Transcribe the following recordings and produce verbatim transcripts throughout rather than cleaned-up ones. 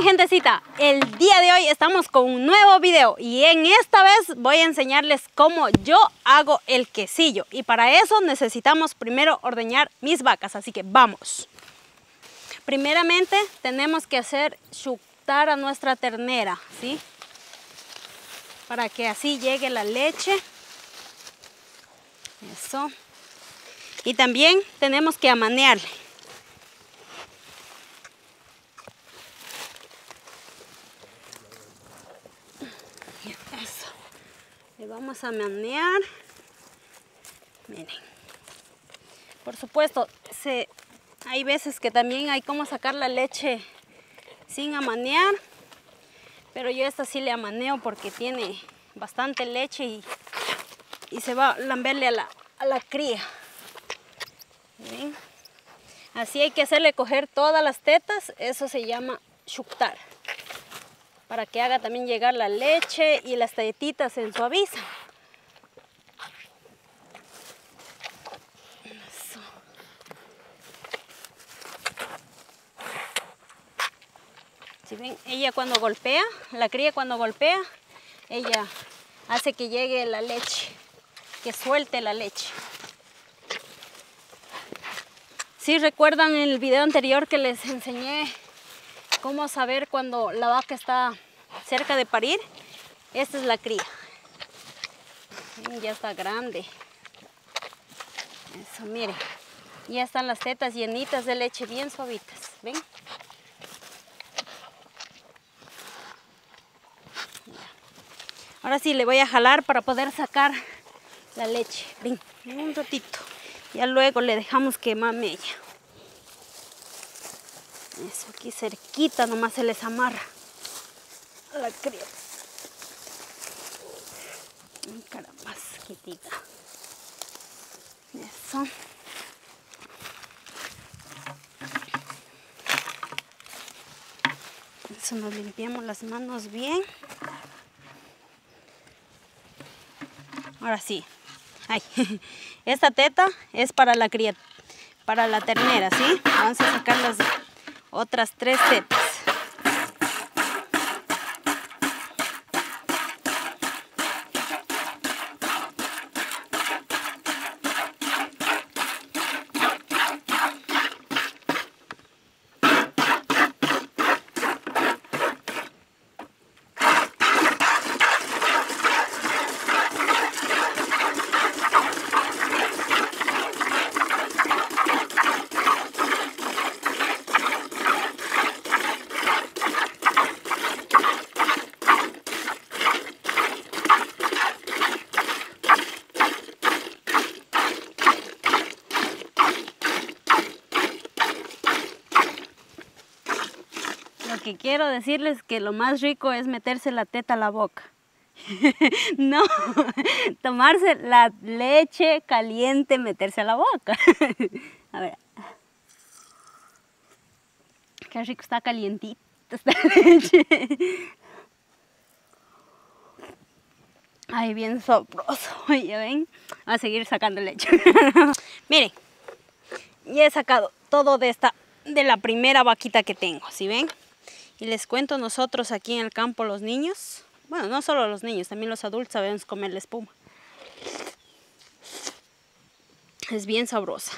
gentecita, el día de hoy estamos con un nuevo video y en esta vez voy a enseñarles cómo yo hago el quesillo, y para eso necesitamos primero ordeñar mis vacas, así que vamos. Primeramente tenemos que hacer chuctar a nuestra ternera, ¿sí? Para que así llegue la leche. Eso. Y también tenemos que amanearle. Eso. Le vamos a amanear. Miren. Por supuesto, se, hay veces que también hay como sacar la leche sin amanear. Pero yo esta sí le amaneo porque tiene bastante leche y, y se va a lamberle a la, a la cría. ¿Ven? Así hay que hacerle coger todas las tetas, eso se llama chuctar. Para que haga también llegar la leche y las tetitas se suavizan. Eso. Si ven, ella cuando golpea, la cría cuando golpea, ella hace que llegue la leche, que suelte la leche. Si recuerdan en el video anterior que les enseñé cómo saber cuando la vaca está cerca de parir, esta es la cría. Ya está grande. Eso, miren. Ya están las tetas llenitas de leche, bien suavitas. ¿Ven? Ahora sí le voy a jalar para poder sacar la leche. Ven, un ratito. Ya luego le dejamos que mame ella. Eso, aquí cerquita nomás se les amarra a la cría. Ay, caramba, quitita. Eso. Eso, nos limpiamos las manos bien. Ahora sí. Ay, esta teta es para la cría, para la ternera, ¿sí? Vamos a sacar las otras tres tetas. Lo que quiero decirles es que lo más rico es meterse la teta a la boca. No, tomarse la leche caliente, meterse a la boca. A ver. Qué rico, está calientita esta leche. Ay, bien sabroso. Ya ven, a seguir sacando leche. Miren, ya he sacado todo de esta, de la primera vaquita que tengo, ¿sí ven? Y les cuento, nosotros aquí en el campo, los niños, bueno, no solo los niños, también los adultos sabemos comer la espuma. Es bien sabrosa.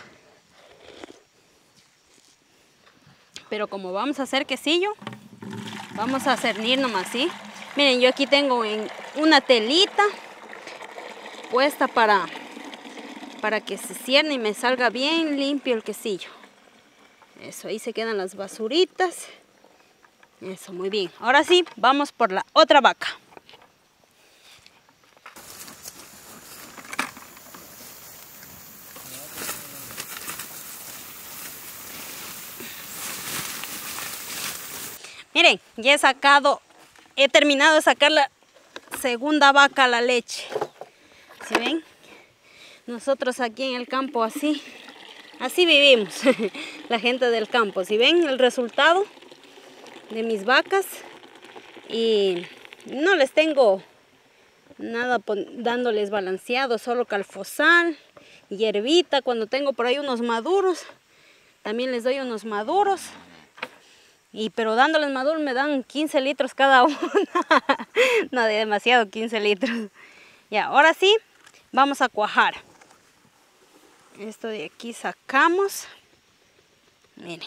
Pero como vamos a hacer quesillo, vamos a cernir nomás, ¿sí? Miren, yo aquí tengo en una telita puesta para, para que se cierne y me salga bien limpio el quesillo. Eso, ahí se quedan las basuritas. Eso, muy bien. Ahora sí, vamos por la otra vaca. Miren, ya he sacado, he terminado de sacar la segunda vaca a la leche. ¿Sí ven? Nosotros aquí en el campo así, así vivimos. La gente del campo. ¿Sí ven el resultado de mis vacas? Y no les tengo nada dándoles balanceado, solo calfosal, hierbita. Cuando tengo por ahí unos maduros, también les doy unos maduros. Y pero dándoles maduro me dan quince litros cada una. No, de demasiado, quince litros. Ya, ahora sí, vamos a cuajar. Esto de aquí sacamos. Miren.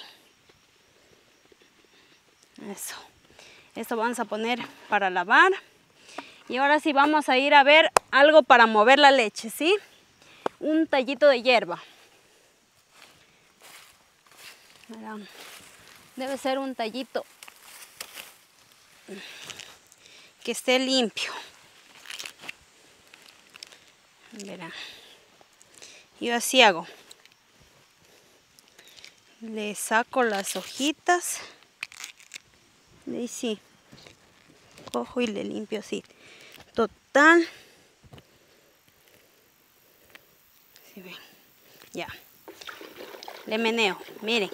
Eso. Esto vamos a poner para lavar. Y ahora sí vamos a ir a ver algo para mover la leche, ¿sí? Un tallito de hierba. Verán. Debe ser un tallito que esté limpio. Verán. Yo así hago. Le saco las hojitas. Y ahí sí. Cojo y le limpio así. Total. ¿Sí ven? Ya. Le meneo. Miren.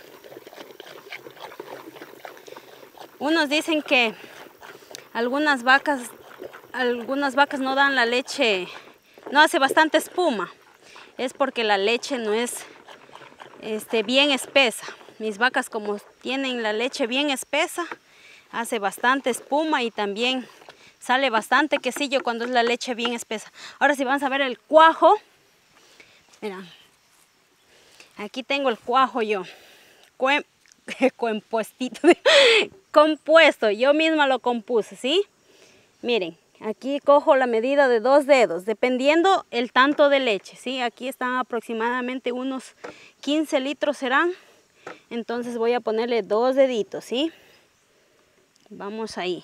Unos dicen que algunas vacas, algunas vacas no dan la leche, no hace bastante espuma. Es porque la leche no es este, bien espesa. Mis vacas, como tienen la leche bien espesa, hace bastante espuma y también sale bastante quesillo cuando es la leche bien espesa. Ahora sí vamos a ver el cuajo. Mira, aquí tengo el cuajo yo. Cue compuestito, compuesto, yo misma lo compuse, ¿sí? Miren, aquí cojo la medida de dos dedos, dependiendo el tanto de leche, ¿sí? Aquí están aproximadamente unos quince litros serán, entonces voy a ponerle dos deditos, ¿sí? Vamos ahí.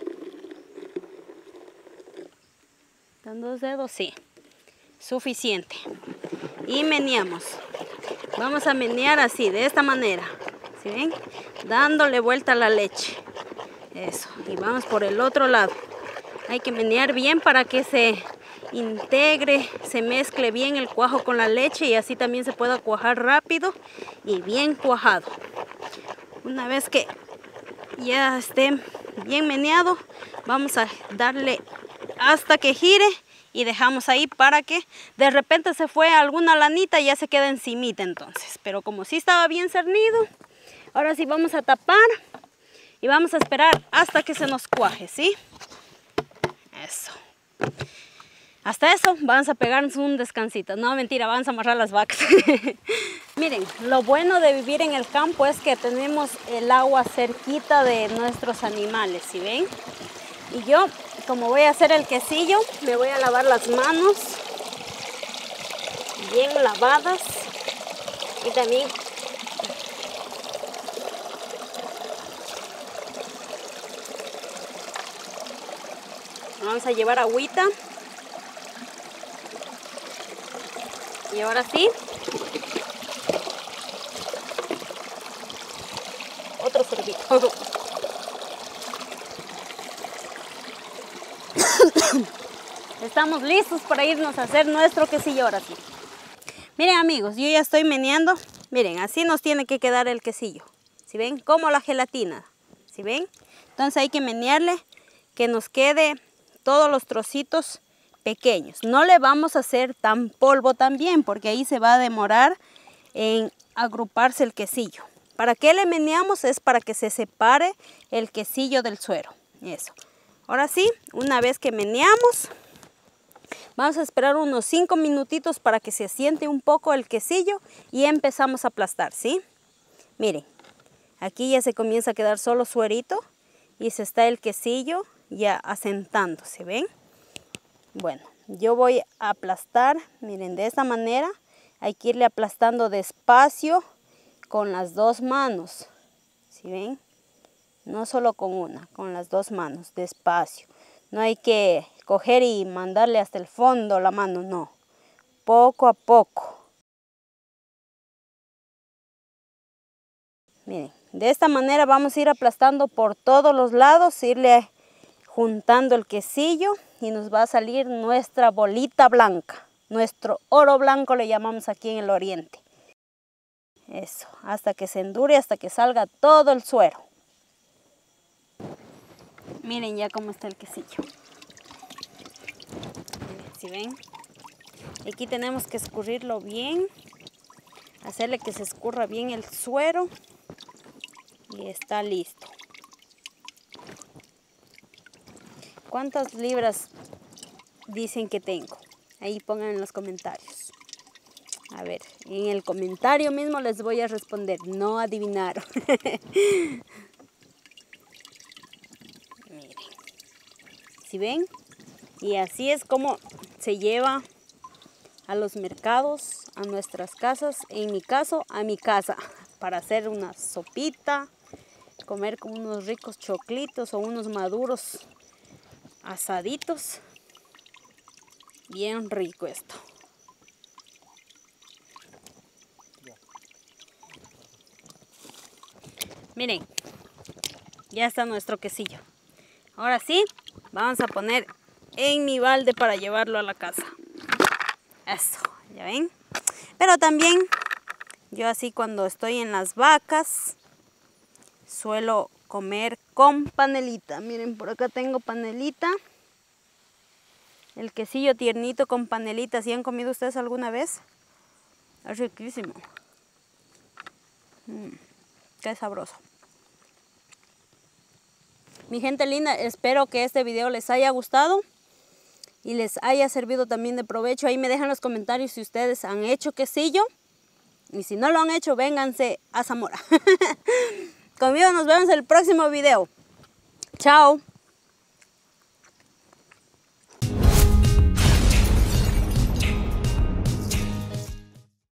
¿Dan dos dedos? Sí, suficiente. Y meneamos. Vamos a menear así, de esta manera. ¿Sí ven? Dándole vuelta a la leche. Eso. Y vamos por el otro lado. Hay que menear bien para que se integre, se mezcle bien el cuajo con la leche y así también se pueda cuajar rápido y bien cuajado. Una vez que ya esté bien meneado, vamos a darle hasta que gire y dejamos ahí para que de repente se fue alguna lanita y ya se queda encimita entonces. Pero como sí estaba bien cernido, ahora sí vamos a tapar y vamos a esperar hasta que se nos cuaje, ¿sí? Eso. Hasta eso vamos a pegarnos un descansito. No, mentira, vamos a amarrar las vacas. Miren, lo bueno de vivir en el campo es que tenemos el agua cerquita de nuestros animales, ¿sí ven? Y yo, como voy a hacer el quesillo, me voy a lavar las manos bien lavadas y también vamos a llevar agüita. Y ahora sí, otro sorbito. Estamos listos para irnos a hacer nuestro quesillo ahora sí. Miren amigos, yo ya estoy meneando. Miren, así nos tiene que quedar el quesillo. ¿Sí ven? Como la gelatina. ¿Sí ven? Entonces hay que menearle que nos quede todos los trocitos pequeños. No le vamos a hacer tan polvo también porque ahí se va a demorar en agruparse el quesillo. ¿Para qué le meneamos? Es para que se separe el quesillo del suero. Eso. Ahora sí, una vez que meneamos, vamos a esperar unos cinco minutitos para que se asiente un poco el quesillo y empezamos a aplastar, ¿sí? Miren, aquí ya se comienza a quedar solo suerito y se está el quesillo ya asentándose, ¿ven? Bueno, yo voy a aplastar, miren, de esta manera. Hay que irle aplastando despacio con las dos manos, ¿sí ven? No solo con una, con las dos manos, despacio. No hay que coger y mandarle hasta el fondo la mano, no. Poco a poco. Miren, de esta manera vamos a ir aplastando por todos los lados, irle juntando el quesillo y nos va a salir nuestra bolita blanca. Nuestro oro blanco le llamamos aquí en el oriente. Eso, hasta que se endure, hasta que salga todo el suero. Miren ya cómo está el quesillo. ¿Sí ven? Aquí tenemos que escurrirlo bien, hacerle que se escurra bien el suero. Y está listo. ¿Cuántas libras dicen que tengo? Ahí pongan en los comentarios. A ver, en el comentario mismo les voy a responder. No adivinaron. Miren. ¿Sí ven? Y así es como se lleva a los mercados, a nuestras casas. En mi caso, a mi casa. Para hacer una sopita, comer con unos ricos choclitos o unos maduros asaditos. Bien rico esto. Miren, ya está nuestro quesillo. Ahora sí, vamos a poner en mi balde para llevarlo a la casa. Eso, ¿ya ven? Pero también yo así cuando estoy en las vacas suelo comer con panelita. Miren, por acá tengo panelita. El quesillo tiernito con panelita. ¿Sí han comido ustedes alguna vez? Es riquísimo. Mm, qué sabroso. Mi gente linda, espero que este video les haya gustado y les haya servido también de provecho. Ahí me dejan en los comentarios si ustedes han hecho quesillo. Y si no lo han hecho, vénganse a Zamora. Conmigo nos vemos en el próximo video. Chao.